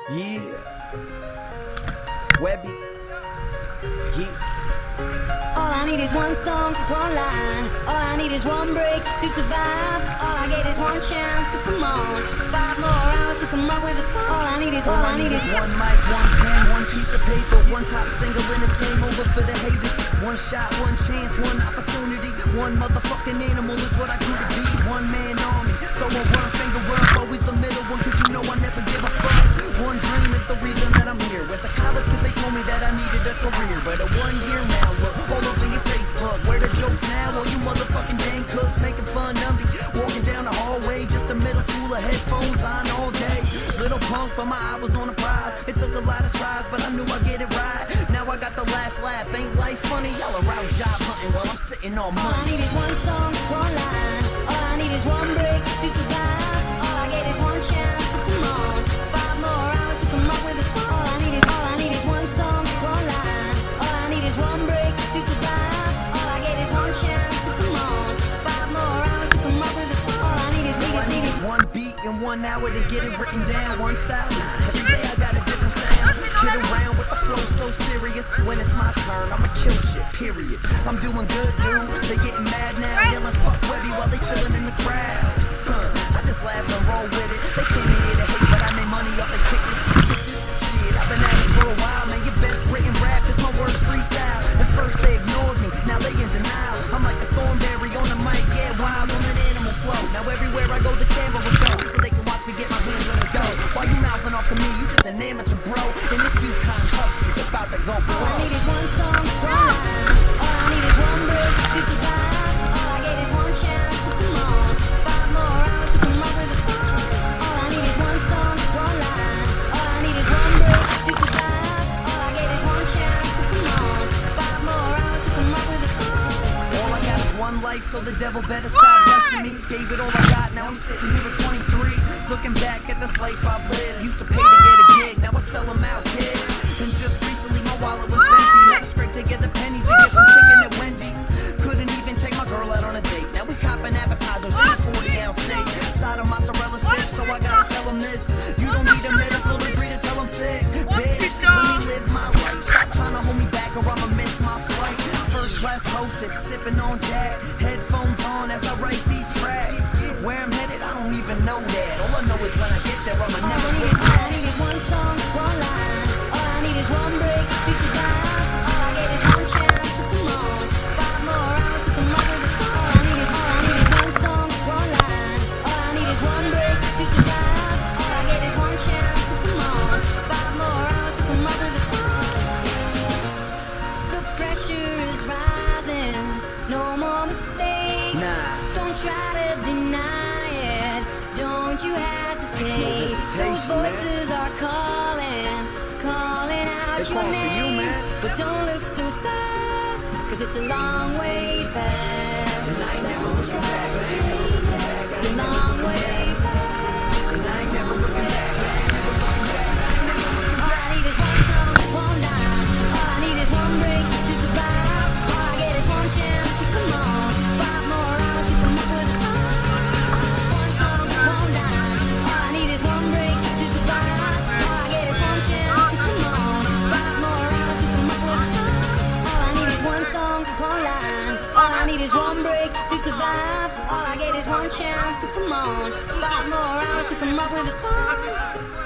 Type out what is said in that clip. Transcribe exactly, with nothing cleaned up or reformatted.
Yeah. Webby. Yeah. All I need is one song, one line. All I need is one break to survive. All I get is one chance, so come on. Five more hours to come up with a song. All I need is, all, all I need is one mic, one pen, one piece of paper, one top single, and it's game over for the haters. One shot, one chance, one opportunity. One motherfucking animal is what I grew to be. One man army, throw a one finger up, always the middle one, cause you know I never give a fuck. One dream is the reason that I'm here. Went to college cause they told me that I needed a career. But a one year now, look all over your Facebook. Where the jokes now? All you motherfucking dang cooks making fun of me. Walking down the hallway, just a middle schooler, headphones on all day. Little punk, but my eye was on the prize. It took a lot of tries, but I knew I'd get it right. Now I got the last laugh. Ain't life funny? Y'all around job hunting while I'm sitting on money. All I need is one song, one line. All I need is one break to survive. All I get is one chance, so come on. Five more hours to come up with a song. All I need is, all I need is one song, one line. All I need is one break to survive. All I get is one chance, so come on. Five more hours to come up with a song. All I need is, all I need is one beat and one hour to get it written down. One style. Every day I got a different sound. Kid around with the flow so serious. When it's my turn, I'ma kill shit, period. I'm doing good, dude. They getting mad now, yelling fuck Webby while they chilling in the crowd. Huh. I just laugh and roll with it. They came in here to hate, but I made money off the tickets. Bitches, shit, I've been at it for a while, man. Your best written rap is my words freestyle. At first they ignored me, now they in denial. I'm like a thornberry on the mic, yeah, wild on an animal flow. Now everywhere I go, the camera will go, so they can watch me get my hands on the dough. While you mouthing off to me, you just an amateur bro. And this UConn hustle is about to go pro. all I need is one song, one line. All I need is one break to survive. All I get is one chance, so come on. Five more hours to come up with a song. All I need is one song, one line. All I need is one break to survive. All I get is one chance, so come on. Five more hours to come up with a song. All I got is one life, so the devil better stop rushing me. Gave it all I got, now I'm sitting here at twenty-three. Looking back at this life I've lived. Used to pay to get a gig, now I sell them out, kid. And just recently my wallet was empty. Had to scrape together pennies to get some chicken at Wendy's. Couldn't even take my girl out on a date. Now we copping appetizers in a forty ounce steak. Side of mozzarella sticks, so I gotta tell them this. You don't need a medical degree to tell them sick, bitch. Let me live my life. Stop trying to hold me back or I'ma miss my flight. First class posted, sipping on Jack. Headphones on as I write these tracks. Where I'm headed, I don't even know that. All I know is when I get there, I'ma never get All I back. need is one song, one line. All I need is one break to survive. All I get is one chance, so come on. Five more hours to come up with a song. All I need is, all I need is one song, one line. All I need is one break to survive. All I get is one chance, so come on. Five more hours to come up with a song. The pressure is rising, no more mistakes. Nah. Don't try to deny it. Don't you hesitate. Those voices are calling, calling out They your calling for you, name. man. But don't look so sad, cause it's a long way back. And I ain't never looking back, I ain't never looking back. It's a long way back. And I ain't never looking back. All I need is one song, one line. All I need is one break to survive. All I get is one chance to come on. Five more hours to come up with a song. One song, one line. All I need is one break to survive. All I get is one chance to come on. Five more hours to come up with a song. All I need is one song, one line. All I need is one break to survive. All I get is one chance to come on. Five more hours to come up with a song.